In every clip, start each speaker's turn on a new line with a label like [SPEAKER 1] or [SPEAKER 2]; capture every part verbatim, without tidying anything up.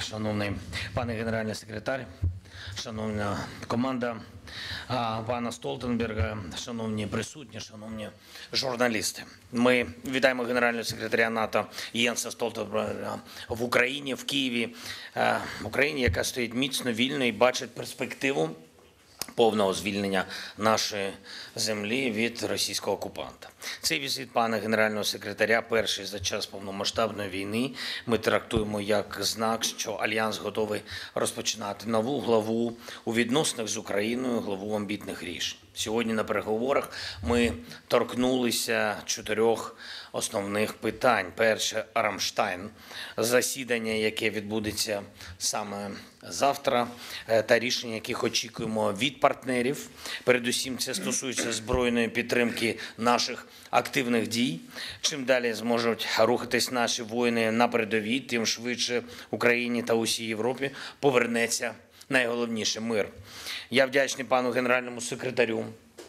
[SPEAKER 1] шановний пане генеральний секретар, шановна команда пана Столтенберга, шановні присутні, шановні журналісти. Ми вітаємо генерального секретаря НАТО Єнса Столтенберга в Україні, в Києві. В Україні, яка стоїть міцно, вільно і бачить перспективу повного звільнення нашої землі від російського окупанта. Цей візит пана генерального секретаря, перший за час повномасштабної війни, ми трактуємо як знак, що Альянс готовий розпочинати нову главу у відносинах з Україною, главу амбітних рішень. Сьогодні на переговорах ми торкнулися чотирьох основних питань. Перше – Рамштайн, засідання, яке відбудеться саме завтра, та рішення, яких очікуємо від партнерів. Передусім, це стосується збройної підтримки наших активних дій. Чим далі зможуть рухатись наші воїни на передовій, тим швидше Україні та усій Європі повернеться найголовніше – мир. Я вдячний пану генеральному секретарю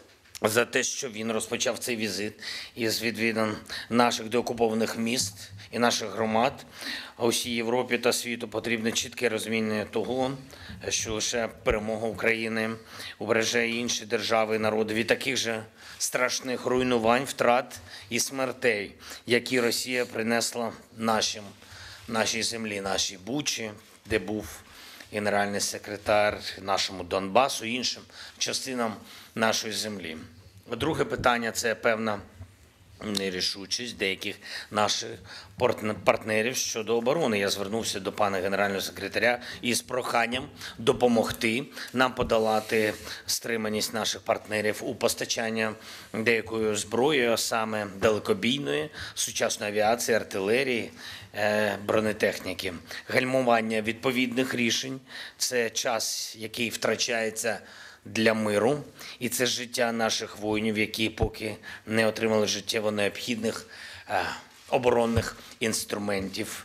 [SPEAKER 1] за те, що він розпочав цей візит із відвідин наших деокупованих міст і наших громад. Усій Європі та світу потрібне чітке розуміння того, що лише перемога України убереже інші держави і народи від таких же страшних руйнувань, втрат і смертей, які Росія принесла нашим, нашій землі, нашій Бучі, де був генеральний секретар, нашому Донбасу, іншим частинам нашої землі. Друге питання – це певна нерішучість деяких наших партнерів щодо оборони. Я звернувся до пана генерального секретаря із проханням допомогти нам подолати стриманість наших партнерів у постачанні деякої зброї, а саме далекобійної, сучасної авіації, артилерії, бронетехніки. Гальмування відповідних рішень – це час, який втрачається для миру, і це життя наших воїнів, які поки не отримали життєво необхідних е, оборонних інструментів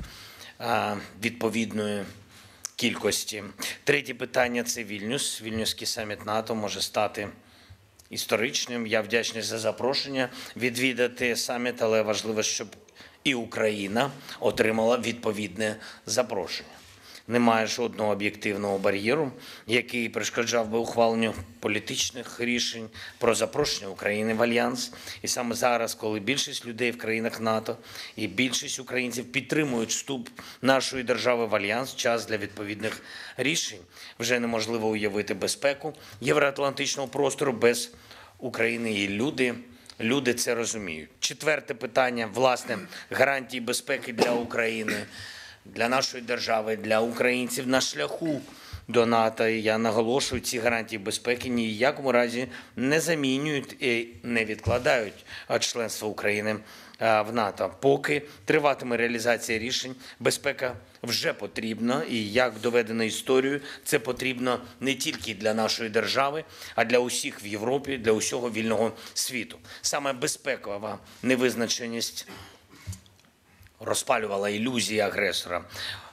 [SPEAKER 1] е, відповідної кількості. Третє питання – це Вільнюс. Вільнюський саміт НАТО може стати історичним. Я вдячний за запрошення відвідати саміт, але важливо, щоб і Україна отримала відповідне запрошення. Немає жодного об'єктивного бар'єру, який перешкоджав би ухваленню політичних рішень про запрошення України в Альянс. І саме зараз, коли більшість людей в країнах НАТО і більшість українців підтримують вступ нашої держави в Альянс, час для відповідних рішень. Вже неможливо уявити безпеку євроатлантичного простору без України, і люди Люди це розуміють. Четверте питання, власне, гарантії безпеки для України, для нашої держави, для українців на шляху до НАТО. І я наголошую, ці гарантії безпеки ні в якому разі не замінюють і не відкладають членство України в НАТО. Поки триватиме реалізація рішень, безпека вже потрібна, і, як доведено історією, це потрібно не тільки для нашої держави, а для усіх в Європі, для усього вільного світу. Саме безпекова невизначеність розпалювала ілюзії агресора.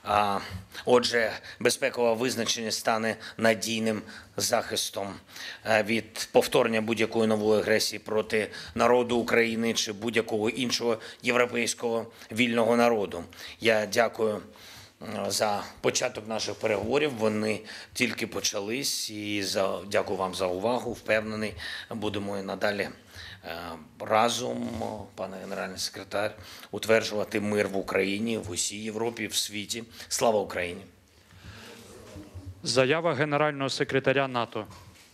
[SPEAKER 1] Отже, безпекова визначеність стане надійним захистом від повторення будь-якої нової агресії проти народу України чи будь-якого іншого європейського вільного народу. Я дякую за початок наших переговорів. Вони тільки почались, і за, дякую вам за увагу. Впевнений, будемо і надалі разом, пане генеральний секретар, утверджувати мир в Україні, в усій Європі, в світі. Слава Україні!
[SPEAKER 2] Заява генерального секретаря НАТО.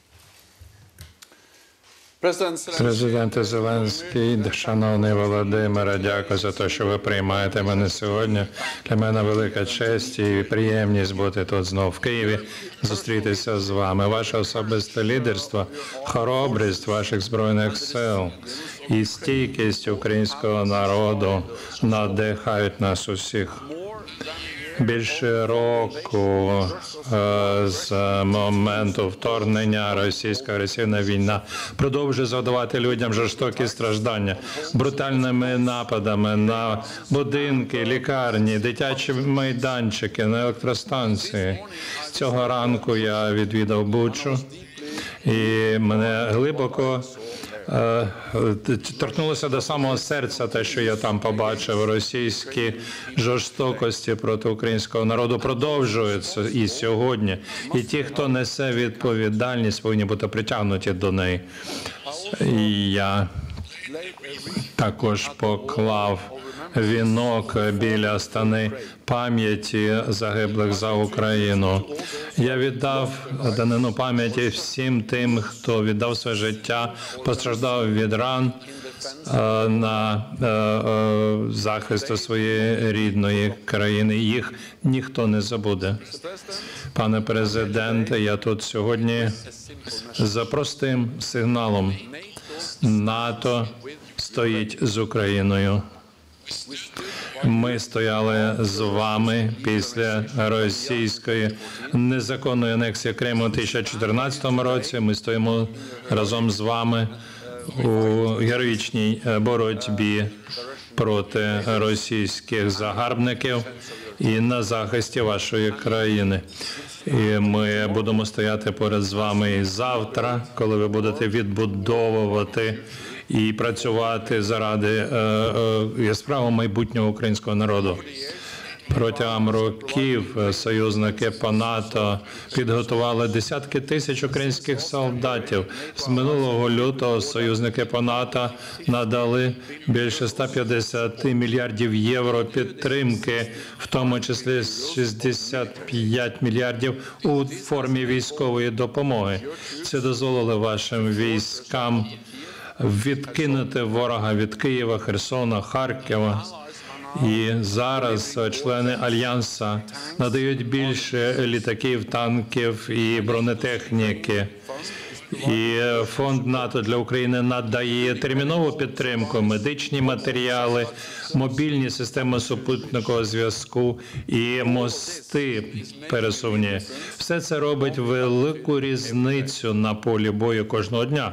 [SPEAKER 3] Президенте Зеленський, шановний Володимире, дякую за те, що ви приймаєте мене сьогодні. Для мене велика честь і приємність бути тут знову в Києві, зустрітися з вами. Ваше особисте лідерство, хоробрість ваших Збройних сил і стійкість українського народу надихають нас усіх. Більше року з моменту вторгнення російська агресивна війна продовжує завдавати людям жорстокі страждання брутальними нападами на будинки, лікарні, дитячі майданчики, на електростанції. Цього ранку я відвідав Бучу, і мене глибоко е, торкнулося до самого серця те, що я там побачив. Російські жорстокості проти українського народу продовжуються і сьогодні. І ті, хто несе відповідальність, повинні бути притягнуті до неї. І я також поклав вінок біля стани пам'яті загиблих за Україну. Я віддав данину пам'яті всім тим, хто віддав своє життя, постраждав від ран е, на е, е, захист своєї рідної країни. Їх ніхто не забуде. Пане президенте, я тут сьогодні за простим сигналом. НАТО стоїть з Україною. Ми стояли з вами після російської незаконної анексії Криму у дві тисячі чотирнадцятому році. Ми стоїмо разом з вами у героїчній боротьбі проти російських загарбників і на захисті вашої країни. І ми будемо стояти поряд з вами і завтра, коли ви будете відбудовувати і працювати заради е, е, яскравого майбутнього українського народу. Протягом років союзники по НАТО підготували десятки тисяч українських солдатів. З минулого лютого союзники по НАТО надали більше ста п'ятдесяти мільярдів євро підтримки, в тому числі шістдесят п'ять мільярдів у формі військової допомоги. Це дозволило вашим військам відкинути ворога від Києва, Херсона, Харкова. І зараз члени Альянсу надають більше літаків, танків і бронетехніки. І фонд НАТО для України надає термінову підтримку, медичні матеріали, мобільні системи супутникового зв'язку і мости пересувні. Все це робить велику різницю на полі бою кожного дня.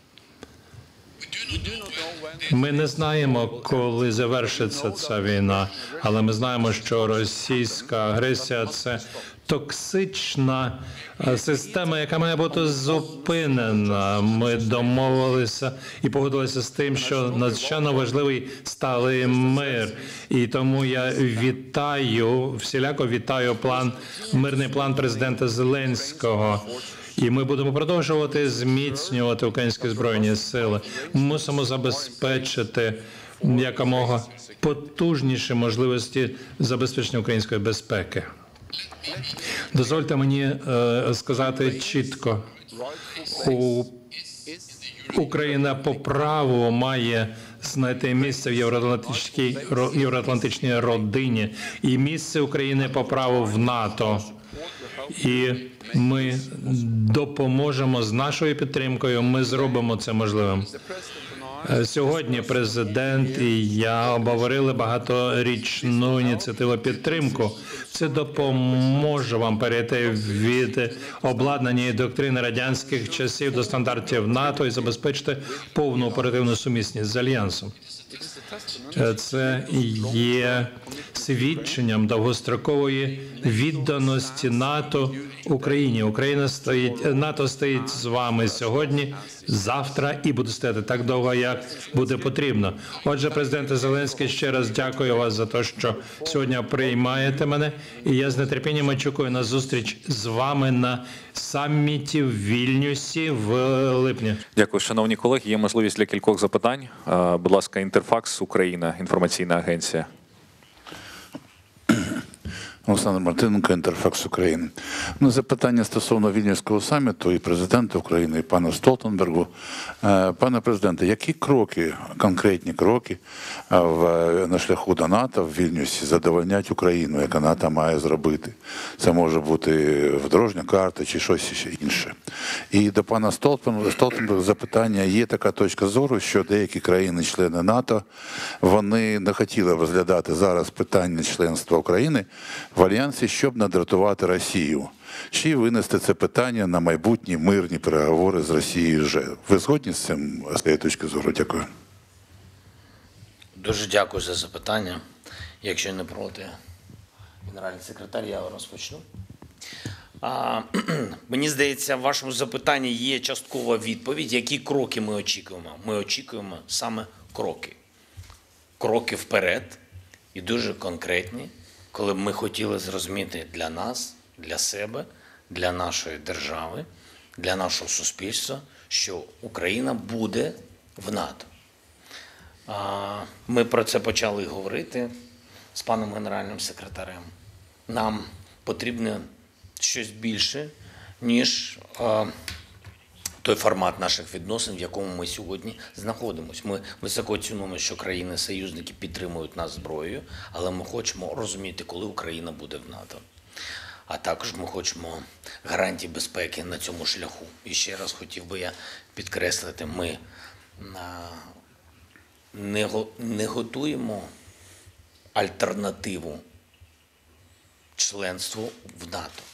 [SPEAKER 3] Ми не знаємо, коли завершиться ця війна, але ми знаємо, що російська агресія – це токсична система, яка має бути зупинена. Ми домовилися і погодилися з тим, що надзвичайно важливий сталий мир. І тому я вітаю, всіляко вітаю план, мирний план президента Зеленського. І ми будемо продовжувати зміцнювати українські збройні сили. Ми мусимо забезпечити якомога потужніші можливості забезпечення української безпеки. Дозвольте мені е, сказати чітко, у Україна по праву має знайти місце в євроатлантичній, євроатлантичній родині і місце України по праву в НАТО. І ми допоможемо з нашою підтримкою, ми зробимо це можливим. Сьогодні президент і я обговорили багаторічну ініціативу підтримку. Це допоможе вам перейти від обладнання і доктрини радянських часів до стандартів НАТО і забезпечити повну оперативну сумісність з Альянсом. Це є свідченням довгострокової відданості НАТО Україні. Україна стоїть, НАТО стоїть з вами сьогодні, завтра і буде стояти так довго, як буде потрібно. Отже, президенте Зеленський, ще раз дякую вас за те, що сьогодні приймаєте мене, і я з нетерпінням очікую на зустріч з вами на саміті в Вільнюсі в липні.
[SPEAKER 4] Дякую, шановні колеги. Є можливість для кількох запитань. Е, Будь ласка, Інтерфакс Україна, інформаційна агенція.
[SPEAKER 5] Олександр Мартиненко, Інтерфакс України. Ну, запитання стосовно Вільнюського саміту і президента України, і пана Столтенбергу. Пане президенте, які кроки, конкретні кроки в, на шляху до НАТО в Вільнюсі задовольнять Україну, яка НАТО має зробити? Це може бути дорожня карта чи щось ще інше. І до пана Столтенберга запитання. Є така точка зору, що деякі країни-члени НАТО, вони не хотіли розглядати зараз питання членства України в Альянсі, щоб не дратувати Росію. Чи винести це питання на майбутні мирні переговори з Росією вже? Ви згодні з цим, з цієї точки зору? Дякую.
[SPEAKER 1] Дуже дякую за запитання. Якщо не проти, генеральний секретар, я розпочну. А, мені здається, в вашому запитанні є часткова відповідь, які кроки ми очікуємо. Ми очікуємо саме кроки. Кроки вперед і дуже конкретні, коли б ми хотіли зрозуміти для нас, для себе, для нашої держави, для нашого суспільства, що Україна буде в НАТО. А, ми про це почали говорити з паном генеральним секретарем. Нам потрібно щось більше, ніж а, той формат наших відносин, в якому ми сьогодні знаходимося. Ми високо цінуємо, що країни-союзники підтримують нас зброєю, але ми хочемо розуміти, коли Україна буде в НАТО. А також ми хочемо гарантій безпеки на цьому шляху. І ще раз хотів би я підкреслити, ми а, не, го- не готуємо альтернативу членству в НАТО.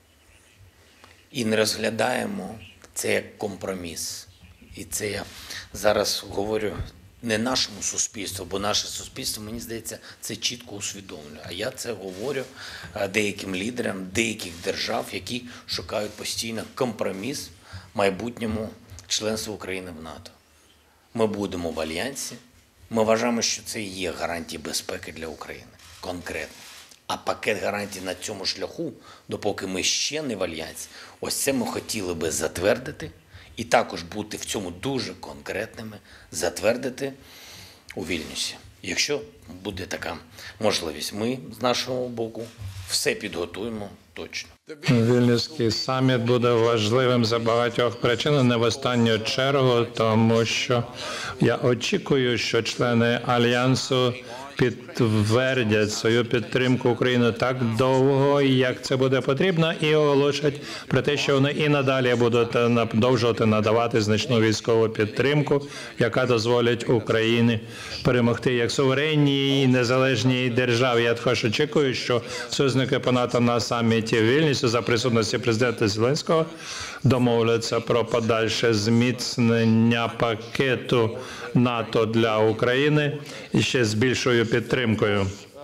[SPEAKER 1] І не розглядаємо це як компроміс. І це я зараз говорю не нашому суспільству, бо наше суспільство, мені здається, це чітко усвідомлює. А я це говорю е, деяким лідерам деяких держав, які шукають постійно компроміс в майбутньому членству України в НАТО. Ми будемо в альянсі. Ми вважаємо, що це і є гарантії безпеки для України. Конкретно. А пакет гарантій на цьому шляху, допоки ми ще не в альянсі, ось це ми хотіли би затвердити і також бути в цьому дуже конкретними, затвердити у Вільнюсі. Якщо буде така можливість, ми з нашого боку все підготуємо точно.
[SPEAKER 3] Вільнюський саміт буде важливим за багатьох причин, не в останню чергу, тому що я очікую, що члени Альянсу підтвердять свою підтримку України так довго, як це буде потрібно, і оголошать про те, що вони і надалі будуть продовжувати надавати значну військову підтримку, яка дозволить Україні перемогти як суверенній незалежній державі. Я також очікую, що союзники по НАТО на саміті в Вільнюсі за присутності президента Зеленського домовляться про подальше зміцнення пакету НАТО для України і ще з більшою підтримкою.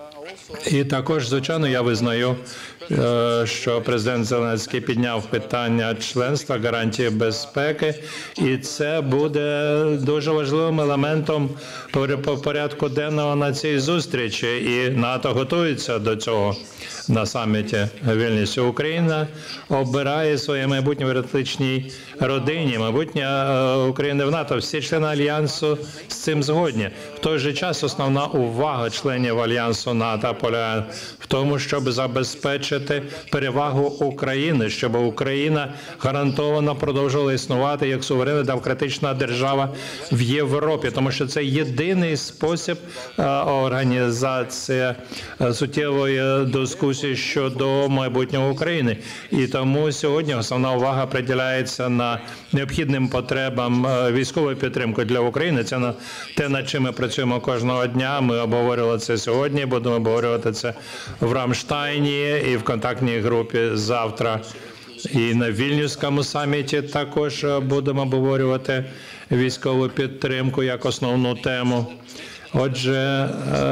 [SPEAKER 3] І також, звичайно, я визнаю, е, що президент Зеленський підняв питання членства, гарантії безпеки, і це буде дуже важливим елементом по по порядку денного на цій зустрічі. І НАТО готується до цього на саміті в Вільнюсі. Україна обирає своє майбутнє в атлантичній родині, майбутнє е, України в НАТО. Всі члени Альянсу з цим згодні. В той же час основна увага членів Альянсу НАТО полягає в тому, щоб забезпечити перевагу України, щоб Україна гарантовано продовжувала існувати як суверенна демократична держава в Європі, тому що це єдиний спосіб е, організації е, суттєвої дискусії щодо майбутнього України. І тому сьогодні основна увага приділяється на необхідним потребам е, військової підтримки для України. Це на те, над чим ми працюємо кожного дня. Ми обговорювали це сьогодні, будемо обговорювати це в Рамштайні і в контактній групі завтра. І на Вільнюському саміті також будемо обговорювати військову підтримку як основну тему. Отже,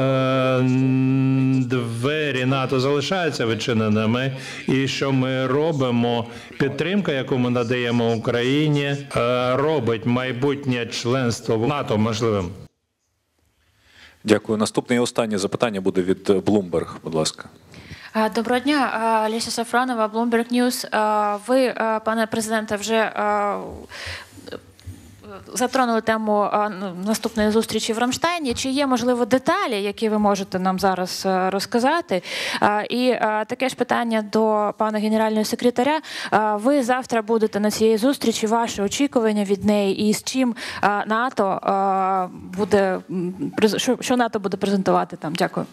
[SPEAKER 3] двері НАТО залишаються відчиненими, і що ми робимо, підтримка, яку ми надаємо Україні, робить майбутнє членство в НАТО можливим.
[SPEAKER 4] Дякую. Наступне і останнє запитання буде від Bloomberg, будь ласка.
[SPEAKER 6] Доброго дня, Леся Сафронова, Bloomberg News. Ви, пане президенте, вже затронули тему наступної зустрічі в Рамштайні. Чи є, можливо, деталі, які ви можете нам зараз розказати? І таке ж питання до пана генерального секретаря. Ви завтра будете на цій зустрічі, ваші очікування від неї, і з чим НАТО буде, що НАТО буде презентувати там? Дякую.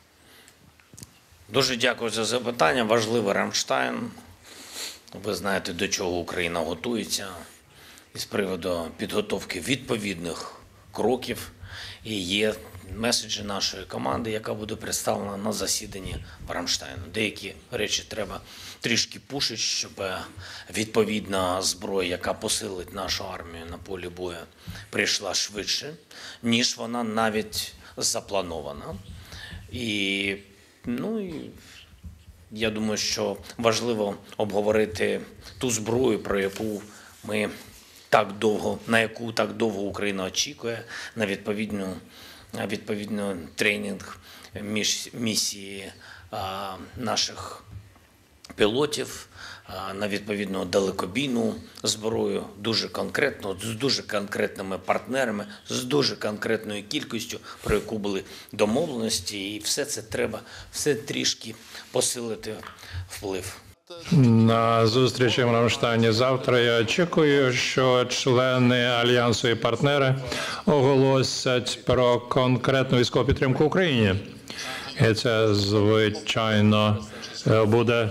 [SPEAKER 1] Дуже дякую за запитання. Важливий Рамштайн. Ви знаєте, до чого Україна готується із приводу підготовки відповідних кроків. І є меседжі нашої команди, яка буде представлена на засіданні в Рамштайну. Деякі речі треба трішки пушити, щоб відповідна зброя, яка посилить нашу армію на полі бою, прийшла швидше, ніж вона навіть запланована. І, ну, і Я думаю, що важливо обговорити ту зброю, про яку ми так довго, на яку так довго Україна очікує, на відповідну, на відповідну тренінг між місії а, наших пілотів, а, на відповідну далекобійну зброю, дуже конкретно, з дуже конкретними партнерами, з дуже конкретною кількістю, про яку були домовленості, і все це треба, все трішки посилити вплив.
[SPEAKER 3] На зустрічі в Рамштайні завтра я очікую, що члени Альянсу і партнери оголосять про конкретну військову підтримку Україні. І це, звичайно, буде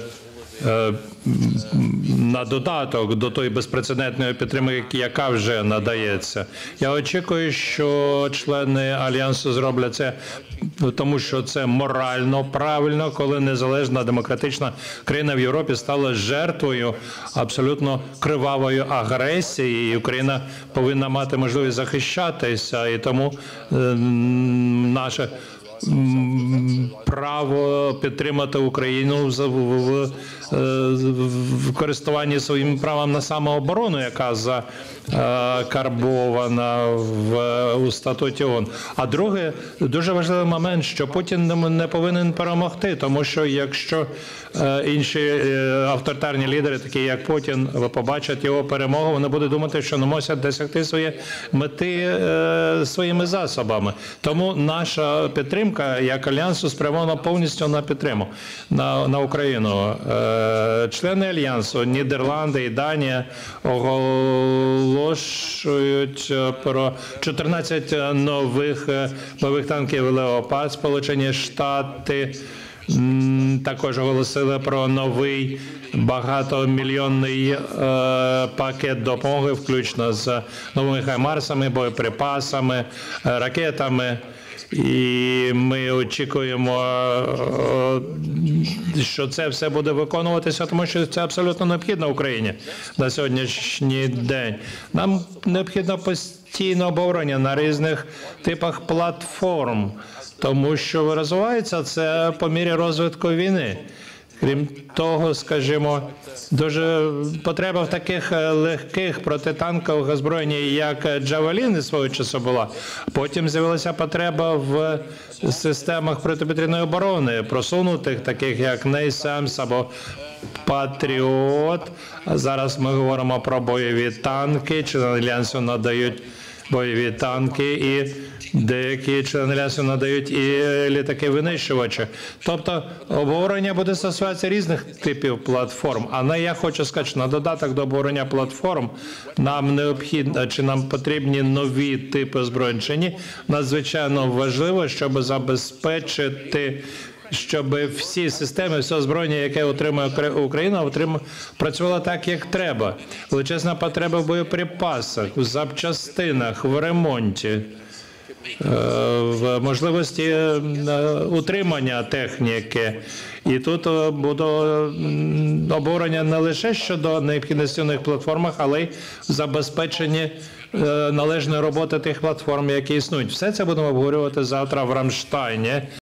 [SPEAKER 3] на додаток до тої безпрецедентної підтримки, яка вже надається. Я очікую, що члени Альянсу зроблять це, тому що це морально правильно, коли незалежна демократична країна в Європі стала жертвою абсолютно кривавої агресії, і Україна повинна мати можливість захищатися, і тому е, наше право підтримати Україну в, в, в, в користуванні своїм правом на самооборону, яка закарбована в у статуті ООН. А друге, дуже важливий момент, що Путін не повинен перемогти, тому що якщо інші авторитарні лідери, такі як Путін, побачать його перемогу, вони будуть думати, що не можуть досягти свої мети своїми засобами. Тому наша підтримка як Альянсу спрямована повністю на підтримку на, на Україну. Члени Альянсу, Нідерланди і Данія оголошують про чотирнадцять нових бойових танків «Леопард». Сполучені Штати також оголосили про новий багатомільйонний е, пакет допомоги, включно з новими хаймарсами, боєприпасами, ракетами. І ми очікуємо, що це все буде виконуватися, тому що це абсолютно необхідно Україні на сьогоднішній день. Нам необхідно постійне обговорення на різних типах платформ, тому що розвивається це по мірі розвитку війни. Крім того, скажімо, дуже потреба в таких легких протитанкових озброєнь, як «Джавеліни» свого часу була. Потім з'явилася потреба в системах протиповітряної оборони, просунутих, таких як «Нейсамс» або «Патріот». А зараз ми говоримо про бойові танки, члени Альянсу надають бойові танки, і деякі члени Альянсу надають і літаки-винищувачі. Тобто обговорення буде стосуватися різних типів платформ. А на я хочу сказати, що на додаток до обговорення платформ нам необхідно, чи нам потрібні нові типи озброєнь чи ні, надзвичайно важливо, щоб забезпечити, щоб всі системи, все озброєння, яке отримує Україна, отримує, працювало так, як треба. Величезна потреба в боєприпасах, в запчастинах, в ремонті, в можливості утримання техніки. І тут буде обговорення не лише щодо необхідності в них платформах, але й в забезпеченні належної роботи тих платформ, які існують. Все це будемо обговорювати завтра в Рамштайні.